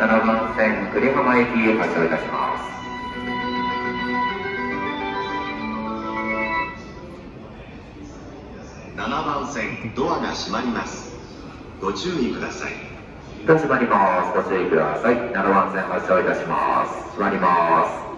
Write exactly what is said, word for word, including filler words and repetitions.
ななばん線栗浜駅発車いたします。 ななばん線ドアが閉まります。ご注意ください。 閉まります。ご注意ください。ななばん線発車いたします。閉まります。